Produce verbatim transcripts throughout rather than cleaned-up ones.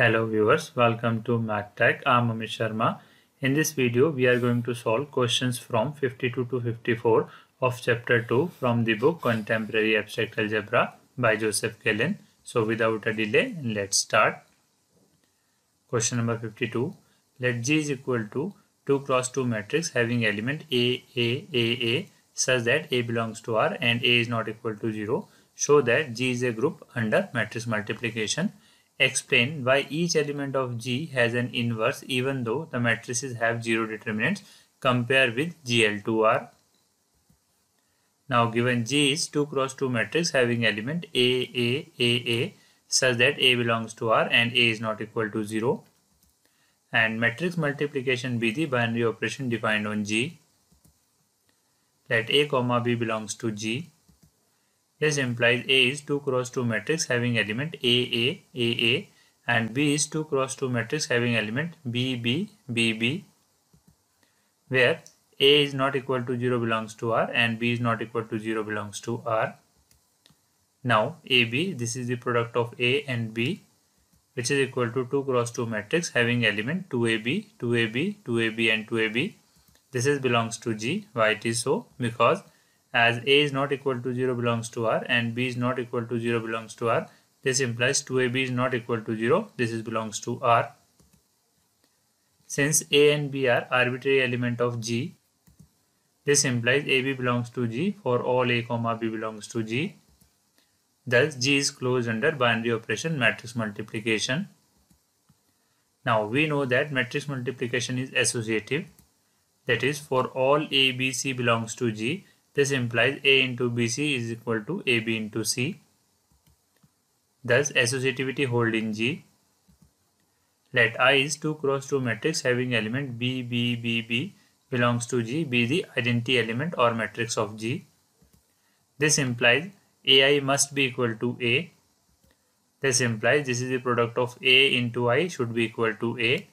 Hello viewers, welcome to MathTech. I am Amit Sharma. In this video, we are going to solve questions from fifty-two to fifty-four of chapter two from the book Contemporary Abstract Algebra by Joseph Kellen. So without a delay, let's start. Question number fifty-two. Let G is equal to two cross two matrix having element A, A, A, A such that A belongs to R and A is not equal to zero. Show that G is a group under matrix multiplication. Explain why each element of G has an inverse even though the matrices have zero determinants. Compare with G L two R. Now given G is two cross two matrix having element A, A, A, A such that A belongs to R and A is not equal to zero. And matrix multiplication be the binary operation defined on G. Let A comma B belongs to G. This implies A is two cross two matrix having element A, A, A, A and B is two cross two matrix having element B, B, B, B, where A is not equal to zero belongs to R and B is not equal to zero belongs to R. Now A B, this is the product of A and B, which is equal to two cross two matrix having element two A B, two A B, two A B and two A B. This is belongs to G. Why it is so? Because as A is not equal to zero belongs to R and B is not equal to zero belongs to R, this implies two A B is not equal to zero, this is belongs to R. Since A and B are arbitrary element of G, this implies A B belongs to G for all A comma B belongs to G. Thus G is closed under binary operation matrix multiplication. Now we know that matrix multiplication is associative, that is for all A, B, C belongs to G. This implies A into B C is equal to A B into C. Thus associativity hold in G. Let I is two cross two matrix having element B, B, B, B belongs to G be the identity element or matrix of G. This implies A I must be equal to A. This implies this is the product of A into I should be equal to A.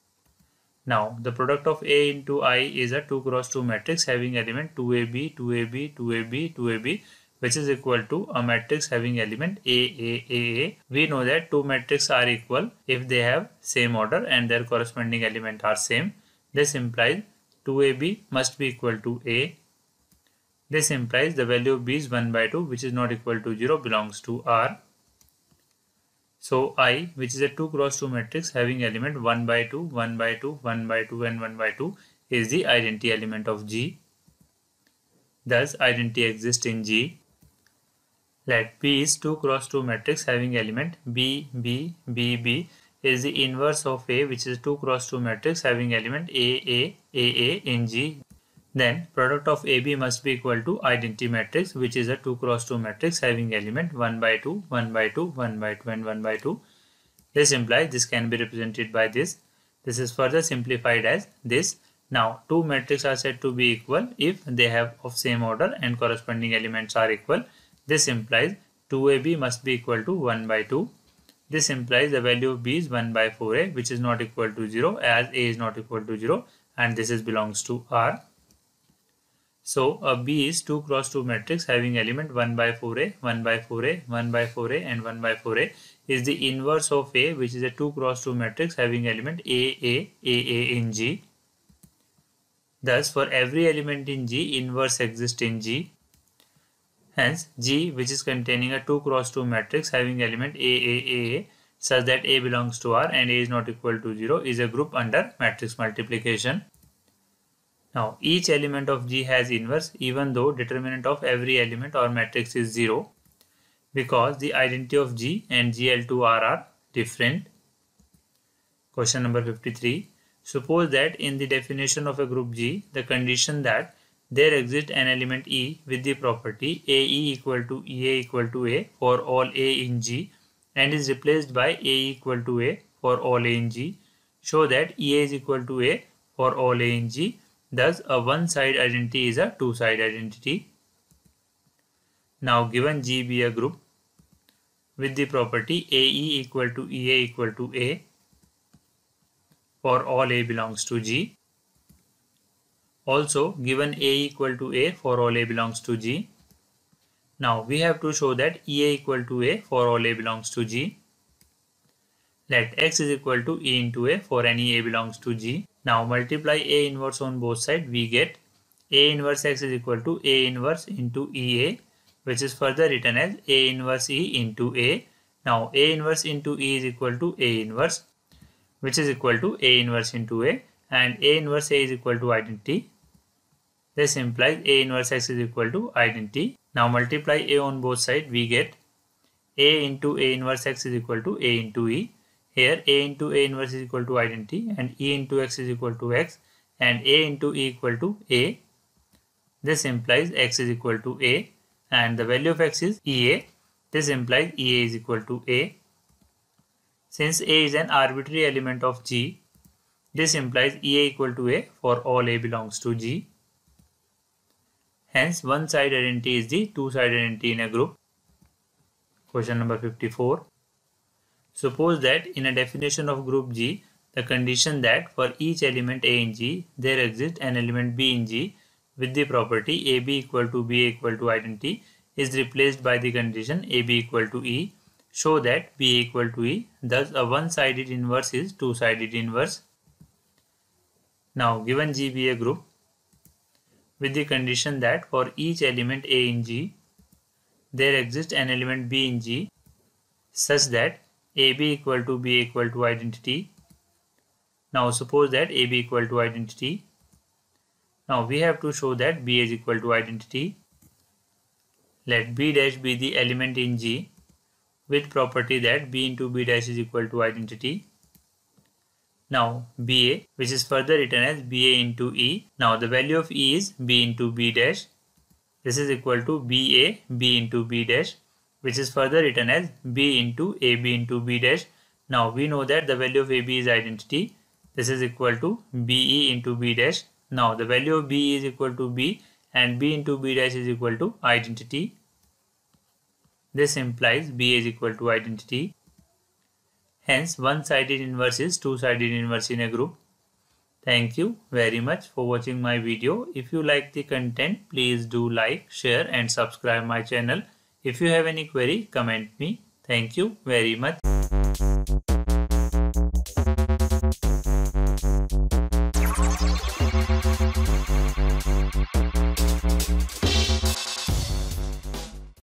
Now the product of A into I is a two cross two matrix having element two A B, two A B, two A B, two A B which is equal to a matrix having element A, A, A, A. We know that two matrices are equal if they have same order and their corresponding element are same. This implies two A B must be equal to A. This implies the value of B is one by two which is not equal to zero belongs to R. So I, which is a two cross two matrix having element one by two, one by two, one by two and one by two is the identity element of G. Thus identity exists in G. Let P is two cross two matrix having element B, B, B, B is the inverse of A, which is two cross two matrix having element A, A, A, A in G. Then product of A B must be equal to identity matrix, which is a two cross two matrix having element one by two, one by two, one by two and one by two. This implies this can be represented by this. This is further simplified as this. Now two matrices are said to be equal if they have of same order and corresponding elements are equal. This implies two A B must be equal to one by two. This implies the value of B is one by four A, which is not equal to zero as A is not equal to zero and this is belongs to R. So a B is two cross two matrix having element one by four A, one by four A, one by four A and one by four A is the inverse of A, which is a two cross two matrix having element A, A, A, A in G. Thus for every element in G, inverse exists in G. Hence G, which is containing a two cross two matrix having element A, A, A, A such that A belongs to R and A is not equal to zero is a group under matrix multiplication. Now each element of G has inverse even though determinant of every element or matrix is zero because the identity of G and G L two R are different. Question number fifty-three. Suppose that in the definition of a group G, the condition that there exists an element E with the property A E equal to E A equal to A for all A in G and is replaced by A equal to A for all A in G. Show that E A is equal to A for all A in G. Thus, a one-side identity is a two-side identity. Now, given G be a group with the property A E equal to E A equal to A for all A belongs to G. Also, given A equal to A for all A belongs to G. Now, we have to show that E A equal to A for all A belongs to G. Let X is equal to E into A for any A belongs to G. Now multiply A inverse on both sides. We get A inverse X is equal to A inverse into E A, which is further written as A inverse E into A. Now A inverse into E is equal to A inverse, which is equal to A inverse into A, and A inverse A is equal to identity. This implies A inverse X is equal to identity. Now multiply A on both sides. We get A into A inverse X is equal to A into E. Here A into A inverse is equal to identity, and E into X is equal to X, and A into E equal to A. This implies X is equal to A, and the value of X is E A. This implies E A is equal to A. Since A is an arbitrary element of G, this implies E A equal to A for all A belongs to G. Hence, one side identity is the two side identity in a group. Question number fifty-four. Suppose that in a definition of group G, the condition that for each element A in G, there exists an element B in G with the property A B equal to B A equal to identity is replaced by the condition A B equal to E. Show that B A equal to E. Thus, a one-sided inverse is two-sided inverse. Now, given G be a group with the condition that for each element A in G, there exists an element B in G such that A B equal to B A equal to identity. Now suppose that A B equal to identity. Now we have to show that B is equal to identity. Let B dash be the element in G with property that B into B dash is equal to identity. Now B A, which is further written as B A into E. Now the value of E is B into B dash. This is equal to B A B into B dash, which is further written as B into A B into B dash. Now we know that the value of A B is identity. This is equal to B E into B dash. Now the value of B is equal to B, and B into B dash is equal to identity. This implies B is equal to identity. Hence, one-sided inverse is two-sided inverse in a group. Thank you very much for watching my video. If you like the content, please do like, share and subscribe my channel. If you have any query, comment me. Thank you very much.